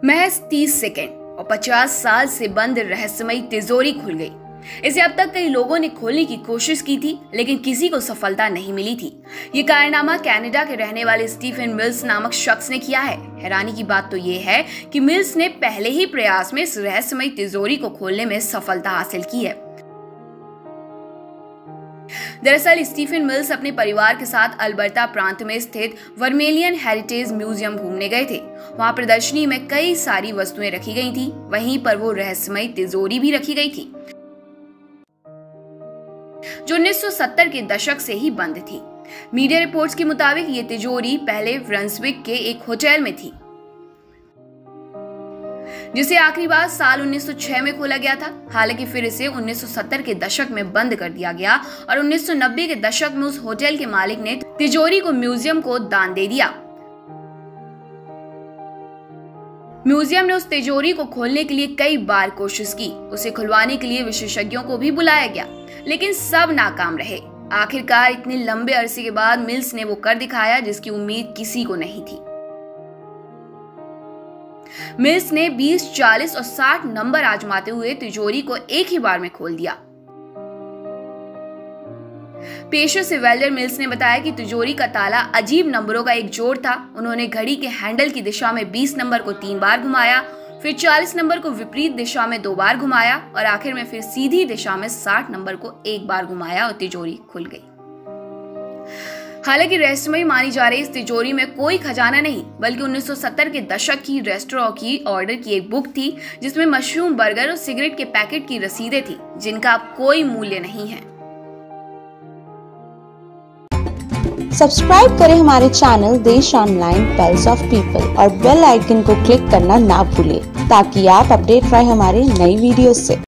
महज 30 सेकंड और 50 साल से बंद रहस्यमयी तिजोरी खुल गई। इसे अब तक कई लोगों ने खोलने की कोशिश की थी, लेकिन किसी को सफलता नहीं मिली थी। ये कारनामा कनाडा के रहने वाले स्टीफन मिल्स नामक शख्स ने किया है। हैरानी की बात तो ये है कि मिल्स ने पहले ही प्रयास में इस रहस्यमयी तिजोरी को खोलने में सफलता हासिल की है। दरअसल स्टीफन मिल्स अपने परिवार के साथ अल्बर्टा प्रांत में स्थित वर्मेलियन हेरिटेज म्यूजियम घूमने गए थे। वहां प्रदर्शनी में कई सारी वस्तुएं रखी गई थी, वहीं पर वो रहस्यमयी तिजोरी भी रखी गई थी जो 1970 के दशक से ही बंद थी। मीडिया रिपोर्ट्स के मुताबिक ये तिजोरी पहले ब्रंसविक के एक होटल में थी, जिसे आखिरी बार साल 1906 में खोला गया था। हालांकि फिर इसे 1970 के दशक में बंद कर दिया गया और 1990 के दशक में उस होटल के मालिक ने तिजोरी को म्यूजियम को दान दे दिया। म्यूजियम ने उस तिजोरी को खोलने के लिए कई बार कोशिश की। उसे खुलवाने के लिए विशेषज्ञों को भी बुलाया गया, लेकिन सब नाकाम रहे। आखिरकार इतने लंबे अरसे के बाद मिल्स ने वो कर दिखाया जिसकी उम्मीद किसी को नहीं थी। मिल्स ने 20, 40 और 60 नंबर आजमाते हुए तिजोरी को एक ही बार में खोल दिया। पेशे से वेल्डर मिल्स ने बताया कि तिजोरी का ताला अजीब नंबरों का एक जोड़ था। उन्होंने घड़ी के हैंडल की दिशा में 20 नंबर को 3 बार घुमाया, फिर 40 नंबर को विपरीत दिशा में 2 बार घुमाया और आखिर में फिर सीधी दिशा में 60 नंबर को 1 बार घुमाया और तिजोरी खुल गई। हालांकि रहस्यमयी मानी जा रही इस तिजोरी में कोई खजाना नहीं, बल्कि 1970 के दशक की रेस्टोरेंट की ऑर्डर की एक बुक थी, जिसमें मशरूम, बर्गर और सिगरेट के पैकेट की रसीदें थी, जिनका अब कोई मूल्य नहीं है। सब्सक्राइब करें हमारे channel Desh online pulse of people और बेल आइकन को क्लिक करना ना भूलें, ताकि आप अपडेट रहे हमारे नई वीडियो से।